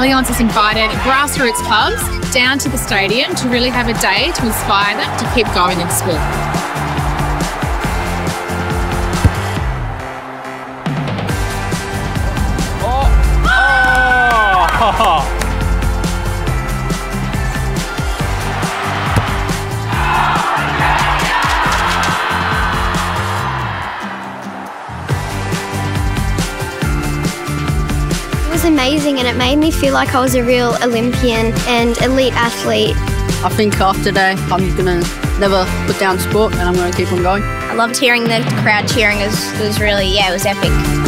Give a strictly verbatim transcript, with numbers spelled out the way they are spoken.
Allianz has invited grassroots clubs down to the stadium to really have a day to inspire them to keep going in sport. Oh. It was amazing, and it made me feel like I was a real Olympian and elite athlete. I think after today I'm going to never put down sport and I'm going to keep on going. I loved hearing the crowd cheering. It was, it was really, yeah, it was epic.